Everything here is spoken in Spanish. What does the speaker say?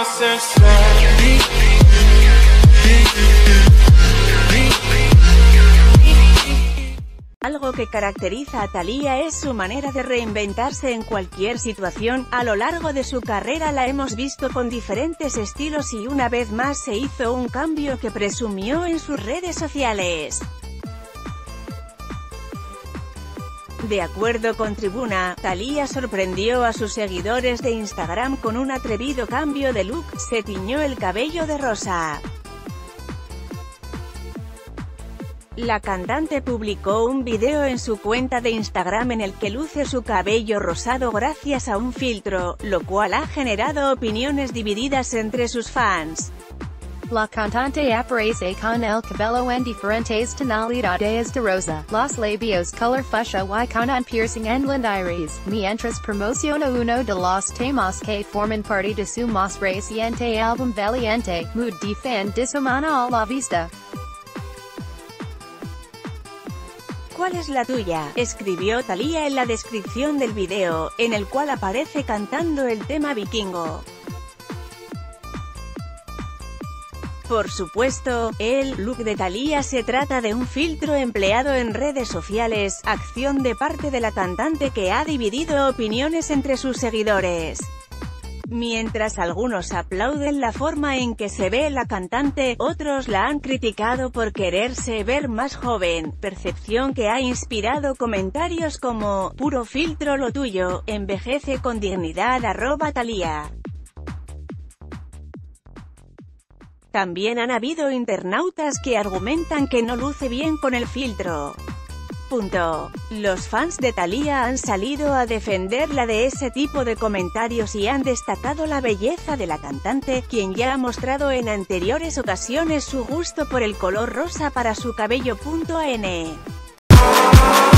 Algo que caracteriza a Thalía es su manera de reinventarse en cualquier situación. A lo largo de su carrera la hemos visto con diferentes estilos y una vez más se hizo un cambio que presumió en sus redes sociales. De acuerdo con Tribuna, Thalía sorprendió a sus seguidores de Instagram con un atrevido cambio de look, se tiñó el cabello de rosa. La cantante publicó un video en su cuenta de Instagram en el que luce su cabello rosado gracias a un filtro, lo cual ha generado opiniones divididas entre sus fans. La cantante aparece con el cabello en diferentes tonalidades de rosa, los labios color fuchsia y con un piercing en la iris, mientras promociona uno de los temas que forman parte de su más reciente álbum Valiente, mood de fan de semana a la vista. ¿Cuál es la tuya?, escribió Thalía en la descripción del video, en el cual aparece cantando el tema Vikingo. Por supuesto, el look de Thalía se trata de un filtro empleado en redes sociales, acción de parte de la cantante que ha dividido opiniones entre sus seguidores. Mientras algunos aplauden la forma en que se ve la cantante, otros la han criticado por quererse ver más joven, percepción que ha inspirado comentarios como «puro filtro lo tuyo, envejece con dignidad @Thalía». También han habido internautas que argumentan que no luce bien con el filtro. Los fans de Thalía han salido a defenderla de ese tipo de comentarios y han destacado la belleza de la cantante, quien ya ha mostrado en anteriores ocasiones su gusto por el color rosa para su cabello.